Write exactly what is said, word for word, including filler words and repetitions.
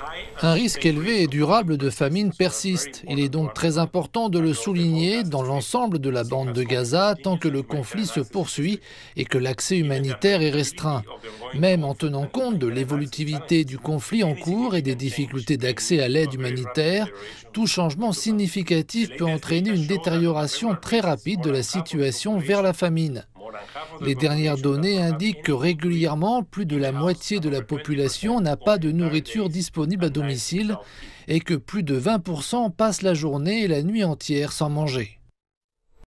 Un risque élevé et durable de famine persiste. Il est donc très important de le souligner dans l'ensemble de la bande de Gaza tant que le conflit se poursuit et que l'accès humanitaire est restreint. Même en tenant compte de l'évolutivité du conflit en cours et des difficultés d'accès à l'aide humanitaire, tout changement significatif peut entraîner une détérioration très rapide de la situation vers la famine. Les dernières données indiquent que régulièrement, plus de la moitié de la population n'a pas de nourriture disponible à domicile et que plus de vingt pour cent passent la journée et la nuit entière sans manger.